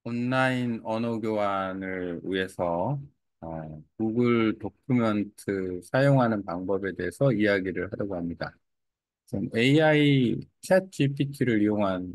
온라인 언어 교환을 위해서 구글 도큐멘트 사용하는 방법에 대해서 이야기를 하려고 합니다. 좀 AI 챗 GPT를 이용한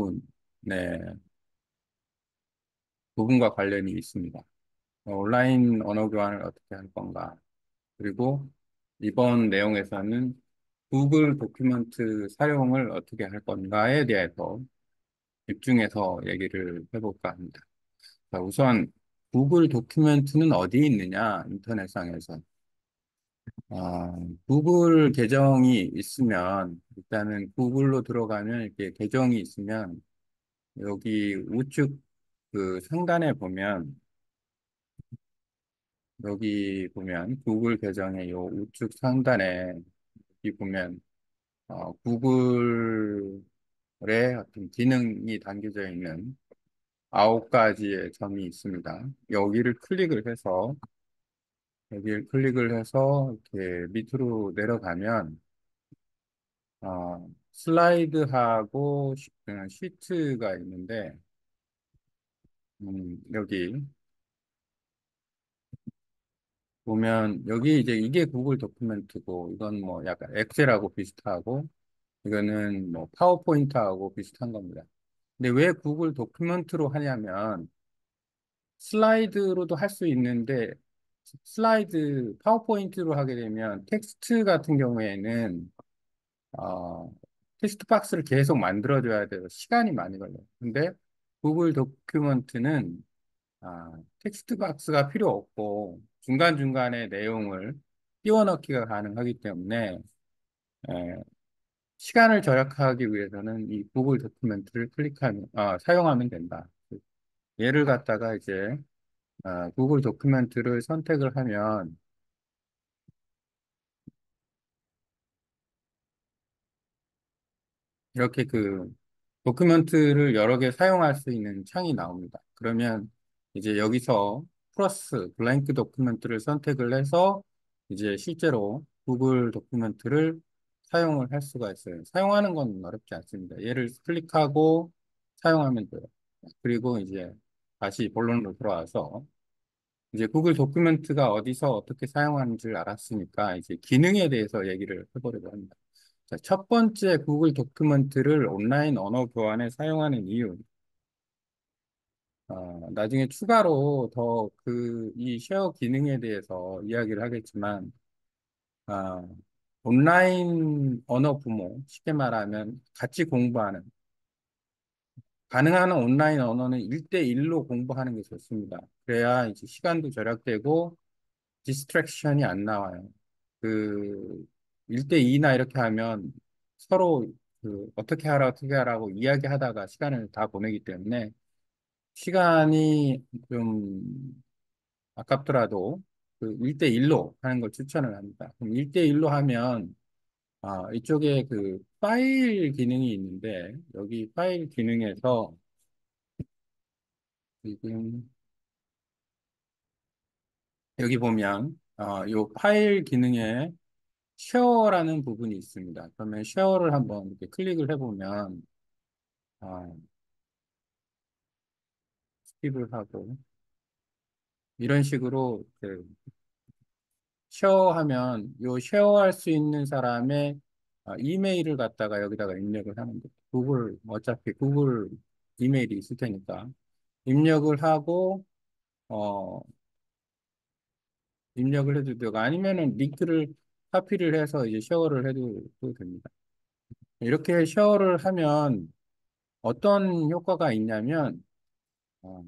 부분과 관련이 있습니다. 온라인 언어 교환을 어떻게 할 건가? 그리고 이번 내용에서는 구글 도큐멘트 사용을 어떻게 할 건가에 대해서 집중해서 얘기를 해볼까 합니다. 자, 우선 구글 도큐멘트는 어디에 있느냐? 인터넷상에서. 아, 구글 계정이 있으면 일단은 구글로 들어가면 이렇게 계정이 있으면 여기 우측 그 상단에 보면 여기 보면 구글 계정의 요 우측 상단에 여기 보면 구글의 어떤 기능이 담겨져 있는 9가지의 점이 있습니다. 여기를 클릭을 해서 이렇게 밑으로 내려가면 슬라이드하고 시트가 있는데 여기 보면 여기 이제 이게 구글 도큐멘트고 이건 뭐 약간 엑셀하고 비슷하고 이거는 뭐 파워포인트하고 비슷한 겁니다. 근데 왜 구글 도큐멘트로 하냐면 슬라이드로도 할 수 있는데 슬라이드 파워포인트로 하게 되면 텍스트 같은 경우에는 어, 텍스트 박스를 계속 만들어줘야 돼서 시간이 많이 걸려요. 근데 구글 도큐멘트는 텍스트 박스가 필요 없고 중간중간에 내용을 끼워 넣기가 가능하기 때문에 에, 시간을 절약하기 위해서는 이 구글 도큐멘트를 사용하면 된다. 얘를 갖다가 이제 구글 도큐멘트를 선택을 하면 이렇게 그 도큐멘트를 여러 개 사용할 수 있는 창이 나옵니다. 그러면 이제 여기서 플러스 블랭크 도큐멘트를 선택을 해서 이제 실제로 구글 도큐멘트를 사용을 할 수가 있어요. 사용하는 건 어렵지 않습니다. 얘를 클릭하고 사용하면 돼요. 그리고 이제 다시 본론으로 돌아와서 이제 구글 도큐멘트가 어디서 어떻게 사용하는지를 알았으니까 이제 기능에 대해서 얘기를 해보려고 합니다. 자, 첫 번째 구글 도큐멘트를 온라인 언어 교환에 사용하는 이유. 나중에 추가로 더 이 쉐어 기능에 대해서 이야기를 하겠지만, 아, 온라인 언어 부모, 쉽게 말하면 같이 공부하는, 가능한 온라인 언어는 1대1로 공부하는 게 좋습니다. 그래야 이제 시간도 절약되고, 디스트랙션이 안 나와요. 그 1대2나 이렇게 하면 서로 어떻게 하라 어떻게 하라고 이야기하다가 시간을 다 보내기 때문에 시간이 좀 아깝더라도 그 1대1로 하는 걸 추천을 합니다. 그럼 1대1로 하면 이쪽에 그 파일 기능이 있는데 여기 파일 기능에서 지금 여기 보면 이 파일 기능에 쉐어라는 부분이 있습니다. 그러면 쉐어를 한번 이렇게 클릭을 해보면 아, 스킵을 하고 이런 식으로 쉐어하면 요 쉐어할 수 있는 사람의 이메일을 갖다가 여기다가 입력을 하는 거예요. 어차피 구글 이메일이 있을 테니까 입력을 하고 어, 입력을 해도 되고 아니면은 링크를 카피를 해서 이제 쉐어를 해도 됩니다. 이렇게 쉐어를 하면 어떤 효과가 있냐면 어,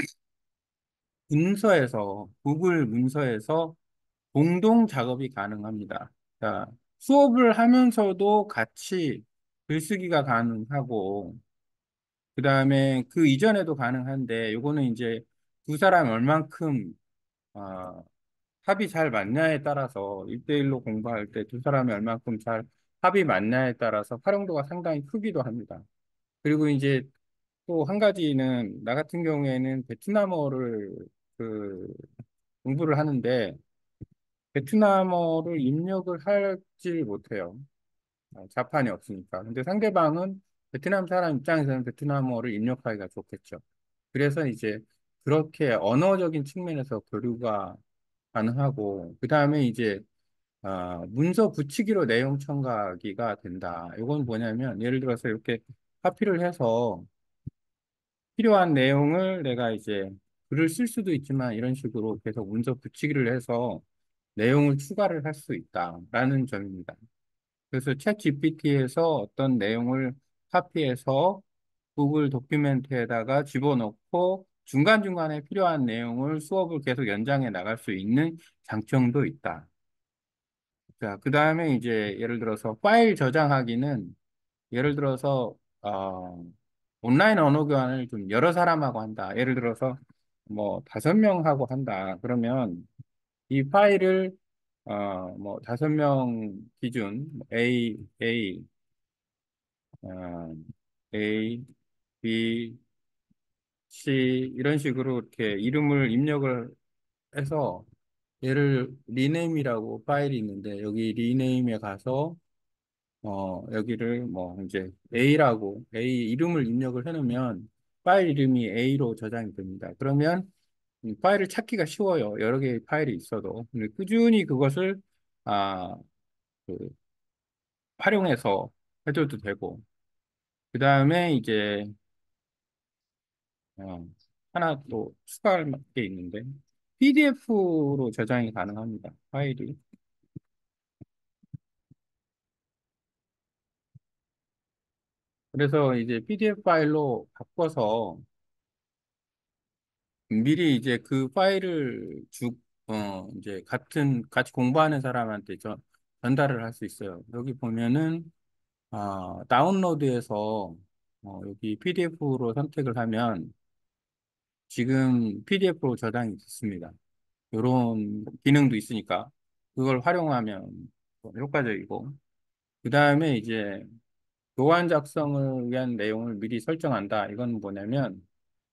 구글 문서에서 공동 작업이 가능합니다. 자, 수업을 하면서도 같이 글쓰기가 가능하고, 그 다음에 그 이전에도 가능한데, 요거는 이제 두 사람 얼만큼, 어, 합이 잘 맞냐에 따라서, 1대1로 공부할 때 두 사람이 얼만큼 잘 합이 맞냐에 따라서 활용도가 상당히 크기도 합니다. 그리고 이제 또 한 가지는, 나 같은 경우에는 베트남어를 그 공부를 하는데, 베트남어를 입력을 하지 못해요. 자판이 없으니까. 근데 상대방은 베트남 사람 입장에서는 베트남어를 입력하기가 좋겠죠. 그래서 이제 그렇게 언어적인 측면에서 교류가 가능하고, 그 다음에 이제 문서 붙이기로 내용 첨가하기가 된다. 이건 뭐냐면, 예를 들어서 이렇게 카피를 해서 필요한 내용을 내가 이제 글을 쓸 수도 있지만 이런 식으로 계속 문서 붙이기를 해서 내용을 추가를 할 수 있다라는 점입니다. 그래서 챗 GPT에서 어떤 내용을 카피해서 구글 도큐멘트에다가 집어넣고 중간중간에 필요한 내용을 수업을 계속 연장해 나갈 수 있는 장점도 있다. 자, 그 다음에 이제 예를 들어서 파일 저장하기는 예를 들어서 온라인 언어 교환을 좀 여러 사람하고 한다. 예를 들어서 뭐 5명하고 한다. 그러면 이 파일을 뭐 5명 기준 어, A, B, C 이런 식으로 이렇게 이름을 입력을 해서 얘를 리네임이라고 파일이 있는데 여기 리네임에 가서 여기를 뭐 이제 A라고 A 이름을 입력을 해놓으면 파일 이름이 A로 저장이 됩니다. 그러면 이 파일을 찾기가 쉬워요. 여러 개의 파일이 있어도. 근데 꾸준히 그것을 아, 그 활용해서 해줘도 되고 그 다음에 이제 어, 하나 또 추가할 게 있는데 PDF로 저장이 가능합니다. 파일이. 그래서 이제 PDF 파일로 바꿔서 미리 이제 그 파일을 이제 같이 공부하는 사람한테 전달을 할 수 있어요. 여기 보면은, 다운로드에서, 여기 PDF로 선택을 하면 지금 PDF로 저장이 됐습니다. 이런 기능도 있으니까 그걸 활용하면 효과적이고, 그 다음에 이제 교환 작성을 위한 내용을 미리 설정한다. 이건 뭐냐면,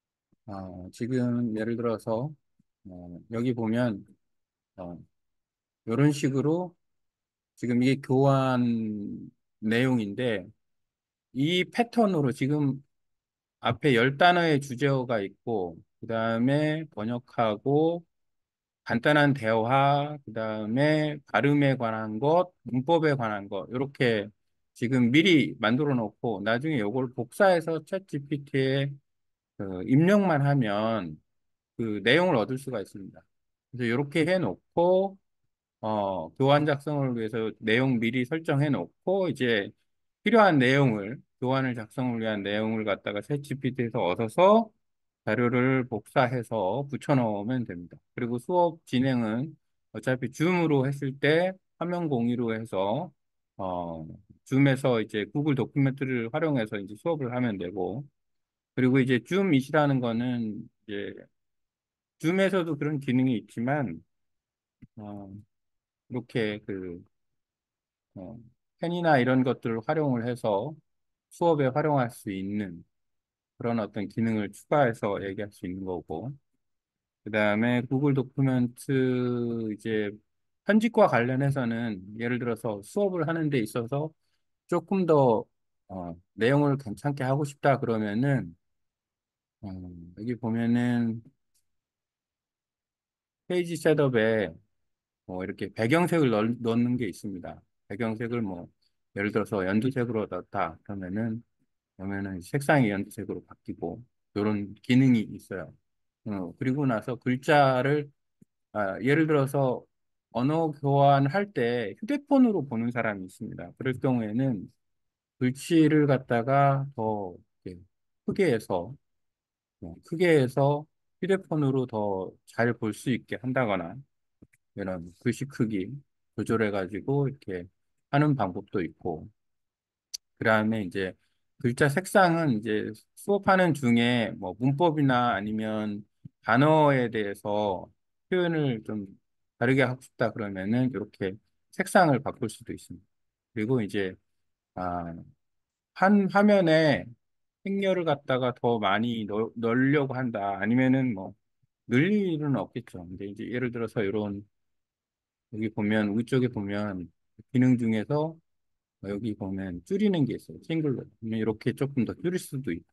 지금 예를 들어서 여기 보면 어, 이런 식으로 지금 이게 교환 내용인데 이 패턴으로 지금 앞에 10단어의 주제어가 있고 그 다음에 번역하고 간단한 대화 그 다음에 발음에 관한 것 문법에 관한 것 이렇게 지금 미리 만들어 놓고 나중에 이걸 복사해서 챗 GPT에 입력만 하면 그 내용을 얻을 수가 있습니다. 그래서 이렇게 해놓고 교환 작성을 위해서 내용 미리 설정해 놓고 이제 필요한 내용을 교환을 작성을 위한 내용을 갖다가 챗GPT에서 얻어서 자료를 복사해서 붙여 넣으면 됩니다. 그리고 수업 진행은 어차피 줌으로 했을 때 화면 공유로 해서 어, 줌에서 이제 구글 도큐멘트를 활용해서 이제 수업을 하면 되고 그리고 이제 줌이시라는 거는 이제 줌에서도 그런 기능이 있지만 어, 이렇게 어, 펜이나 이런 것들을 활용을 해서 수업에 활용할 수 있는 그런 어떤 기능을 추가해서 얘기할 수 있는 거고 그 다음에 구글 도큐멘트 이제 편집과 관련해서는 예를 들어서 수업을 하는 데 있어서 조금 더 내용을 괜찮게 하고 싶다 그러면은 어, 여기 보면은 페이지 셋업에 뭐 이렇게 배경색을 넣는 게 있습니다. 배경색을 뭐 예를 들어서 연두색으로 넣었다 그러면은 색상이 연두색으로 바뀌고 이런 기능이 있어요. 그리고 나서 글자를 예를 들어서 언어 교환할 때 휴대폰으로 보는 사람이 있습니다. 그럴 경우에는 글씨를 갖다가 더 이렇게 크게 해서 크게 해서 휴대폰으로 더 잘 볼 수 있게 한다거나 이런 글씨 크기 조절해가지고 이렇게 하는 방법도 있고, 그 다음에 이제 글자 색상은 이제 수업하는 중에 뭐 문법이나 아니면 단어에 대해서 표현을 좀 다르게 하고 싶다 그러면은 이렇게 색상을 바꿀 수도 있습니다. 그리고 이제, 아, 한 화면에 행렬을 갖다가 더 많이 넣으려고 한다. 아니면은 뭐 늘릴 일은 없겠죠. 근데 이제 예를 들어서 이런 여기 보면 위쪽에 보면 기능 중에서 여기 보면 줄이는 게 있어요. 싱글로. 그러면 이렇게 조금 더 줄일 수도 있고.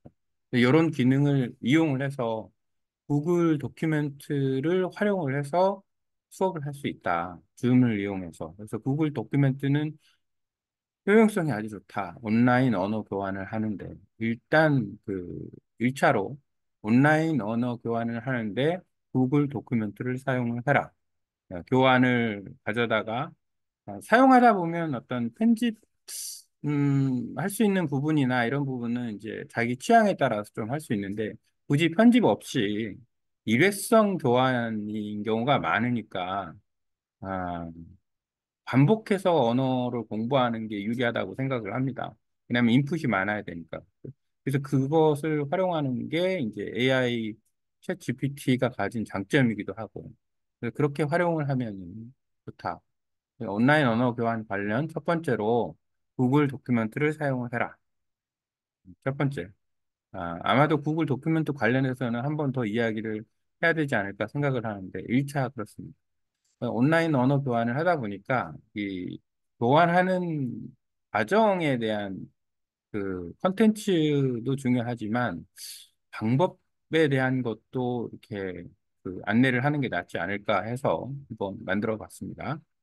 이런 기능을 이용을 해서 구글 도큐멘트를 활용을 해서 수업을 할 수 있다. 줌을 이용해서. 그래서 구글 도큐멘트는 효용성이 아주 좋다. 온라인 언어 교환을 하는데. 일단 그 1차로 온라인 언어 교환을 하는데 구글 도큐멘트를 사용을 해라. 교환을 가져다가 사용하다 보면 어떤 편집, 할 수 있는 부분이나 이런 부분은 이제 자기 취향에 따라서 좀 할 수 있는데 굳이 편집 없이 일회성 교환인 경우가 많으니까 아, 반복해서 언어를 공부하는 게 유리하다고 생각을 합니다. 왜냐하면 인풋이 많아야 되니까. 그래서 그것을 활용하는 게 이제 AI 챗 GPT가 가진 장점이기도 하고 그래서 그렇게 활용을 하면 좋다. 온라인 언어 교환 관련 첫 번째로 구글 도큐멘트를 사용을 해라. 첫 번째. 아마도 구글 도큐멘트 관련해서는 한 번 더 이야기를 해야 되지 않을까 생각을 하는데 1차 그렇습니다. 온라인 언어 교환을 하다 보니까 이 교환하는 과정에 대한 그 컨텐츠도 중요하지만 방법에 대한 것도 이렇게 그 안내를 하는 게 낫지 않을까 해서 한번 만들어 봤습니다.